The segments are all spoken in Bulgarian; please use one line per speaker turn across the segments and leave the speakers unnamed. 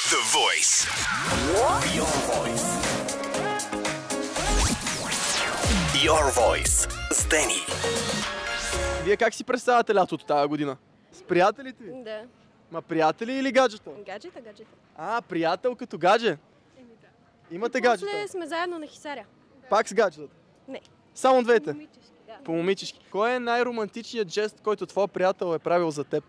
The Voice. Your Voice. Your Voice. С Дени.
Вие как си представяте лятото тази година? С приятелите ви?
Да.
Ма приятели или гаджета?
Гаджета.
Приятел като гадже? Имате гаджета?
После сме заедно на Хисаря.
Пак с гаджетата?
Не.
Само двете?
Момичешки, да.
По-момичешки. Кой е най-романтичният жест, който твой приятел е правил за теб?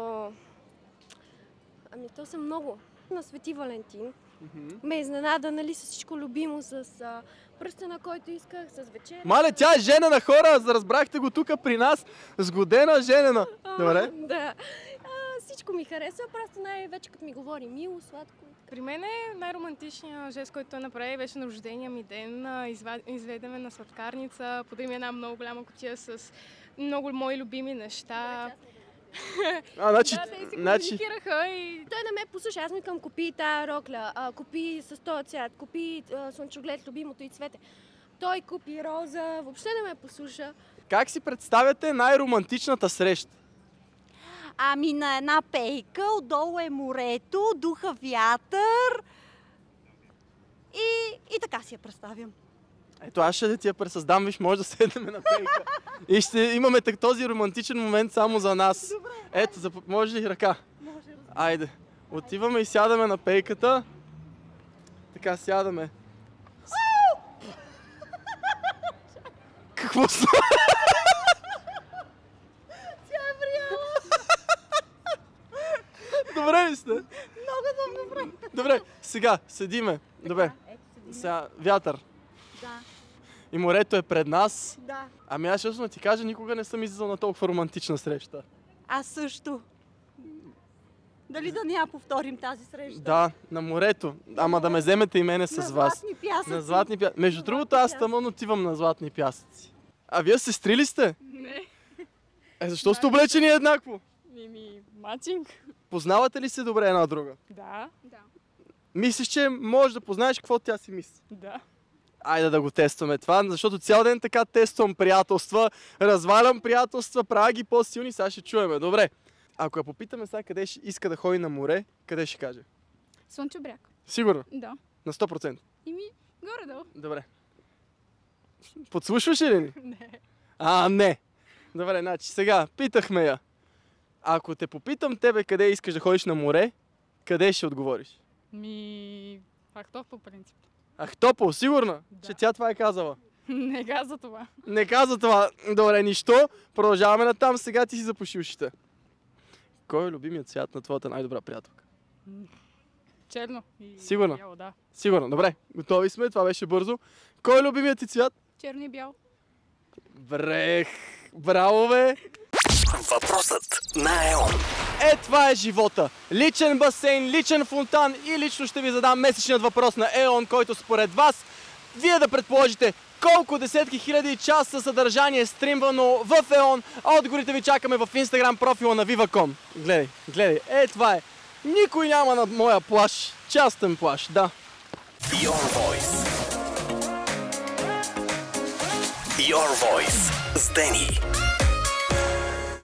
Ами то са много. На Свети Валентин ме изненада, нали, с всичко любимо, с пръстена, който исках, с вечеря.
Мале, тя е женена, хора! Разбрахте го тук при нас. Сгодена женена. Добре?
Да. Всичко ми харесва, просто най-вече като ми говори мило, сладко.
При мен най-романтичният жест, който той направи, беше на рождения ми ден. Изведеме на сладкарница, подари ми една много голяма кутия с много мои любими неща.
Значи...
Те си комуникираха и...
Той не ме послуша, аз ми към купи тая рокля, купи с този цвят, купи слънчоглед, любимото и цвете. Той купи роза, въобще не ме послуша.
Как си представяте най-романтичната среща?
Ами на една пейка, отдолу е морето, духа вятър и така си я представям.
Ето аз ще ти я пресъздам, виж, може да седнем на пейка. И ще имаме този романтичен момент само за нас.
Добре.
Ето, може ли ръка?
Може.
Айде. Отиваме и сядаме на пейката. Така, сядаме. Какво са?
Тя е приела.
Добре ли сте?
Много съм добре.
Добре, сега седиме. Добре. Сега, вятър.
Да.
И морето е пред нас.
Да.
Ами аз честно ти кажа, никога не съм излизал на толкова романтична среща.
Аз също. Дали да не я повторим тази среща?
Да, на морето. Ама да ме вземете и мене с
На
вас.
златни пясъци.
На златни пясъци. Между другото, аз тъмън отивам на златни пясъци. А вие сестри ли сте?
Не.
Защо сте облечени еднакво?
Мачинг.
Познавате ли се добре една друга?
Да.
Мислиш, че можеш да познаеш какво тя си мисли?
Да.
Айде да го тестваме това, защото цял ден така тествам приятелства, развалям приятелства, правя ги по-силни, сега ще чуеме. Добре. Ако я попитаме сега къде ще иска да ходи на море, къде ще каже?
Слънчев бряг.
Сигурно?
Да.
На 100%?
Горе-долу.
Добре. Подслушваш ли ни?
Не.
Не. Добре, значи сега питахме я. Ако те попитам тебе къде искаш да ходиш на море, къде ще отговориш?
Ахтов по принцип.
Ахтопол, сигурна?
Да.
Че тя това е казала.
Не каза това.
Не каза това. Добре, нищо. Продължаваме натам. Сега ти си запуши ушите. Кой е любимият цвят на твоята най-добра приятелка?
Черно. И
Сигурно?
бяло, да.
Сигурно. Добре, готови сме. Това беше бързо. Кой е любимият ти цвят?
Черно и бяло.
Брех. Браво, бе.
Въпросът на Еон.
Това е живота. Личен басейн, личен фонтан и лично ще ви задам месечният въпрос на Еон, който според вас вие да предположите колко десетки хиляди часа съдържание е стримвано в Еон, а отговорите ви чакаме в Instagram профила на Viva.com. Гледай. Това е. Никой няма на моя плаж. Частен плаж, да.
Your Voice. Your Voice. С Дени.